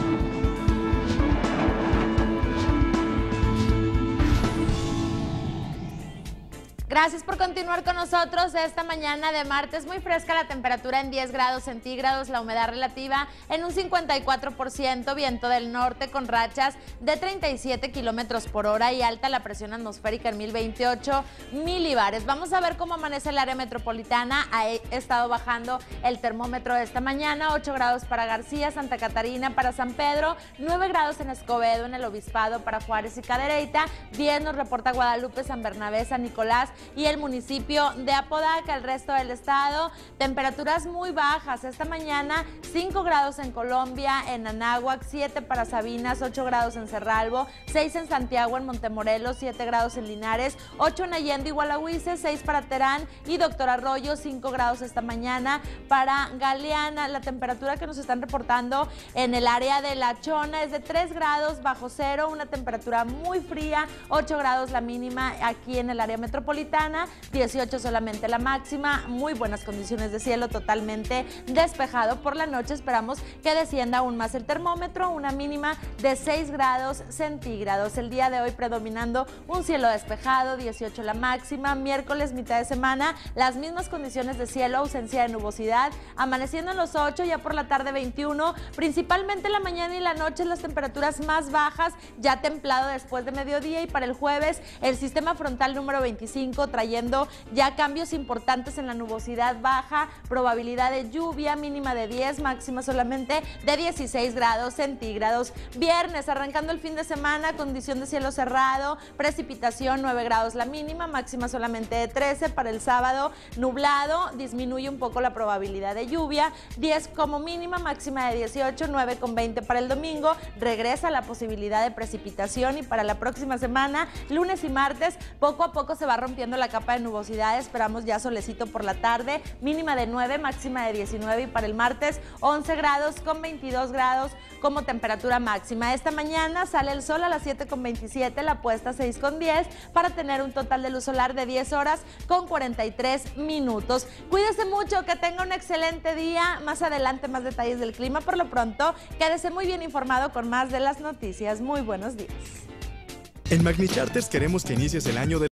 Gracias por continuar con nosotros esta mañana de martes. Muy fresca la temperatura en 10 grados centígrados, la humedad relativa en un 54%, viento del norte con rachas de 37 kilómetros por hora y alta la presión atmosférica en 1028 milibares. Vamos a ver cómo amanece el área metropolitana. Ha estado bajando el termómetro esta mañana, 8 grados para García, Santa Catarina, para San Pedro, 9 grados en Escobedo, en el Obispado, para Juárez y Cadereyta, 10 nos reporta Guadalupe, San Bernabé, San Nicolás y el municipio de Apodaca. El resto del estado, temperaturas muy bajas. Esta mañana 5 grados en Colombia, en Anáhuac, 7 para Sabinas, 8 grados en Cerralbo, 6 en Santiago, en Montemorelos, 7 grados en Linares, 8 en Allende y Gualahuises, 6 para Terán y Doctor Arroyo, 5 grados esta mañana para Galeana. La temperatura que nos están reportando en el área de La Chona es de 3 grados bajo cero, una temperatura muy fría, 8 grados la mínima aquí en el área metropolitana, 18 solamente la máxima, muy buenas condiciones de cielo, totalmente despejado. Por la noche esperamos que descienda aún más el termómetro, una mínima de 6 grados centígrados. El día de hoy predominando un cielo despejado, 18 la máxima. Miércoles, mitad de semana, las mismas condiciones de cielo, ausencia de nubosidad, amaneciendo en los 8, ya por la tarde 21, principalmente la mañana y la noche las temperaturas más bajas, ya templado después de mediodía. Y para el jueves, el sistema frontal número 25 trayendo ya cambios importantes en la nubosidad baja, probabilidad de lluvia mínima de 10, máxima solamente de 16 grados centígrados. Viernes, arrancando el fin de semana, condición de cielo cerrado, precipitación 9 grados la mínima, máxima solamente de 13. Para el sábado, nublado, disminuye un poco la probabilidad de lluvia, 10 como mínima, máxima de 18, 9 con 20 para el domingo, regresa la posibilidad de precipitación. Y para la próxima semana, lunes y martes, poco a poco se va rompiendo la capa de nubosidad, esperamos ya solecito por la tarde, mínima de 9, máxima de 19. Y para el martes 11 grados con 22 grados como temperatura máxima. Esta mañana sale el sol a las 7:27, la puesta 6:10 para tener un total de luz solar de 10 horas con 43 minutos. Cuídese mucho, que tenga un excelente día. Más adelante más detalles del clima. Por lo pronto, quédese muy bien informado con más de las noticias. Muy buenos días. En Magni Charters queremos que inicies el año de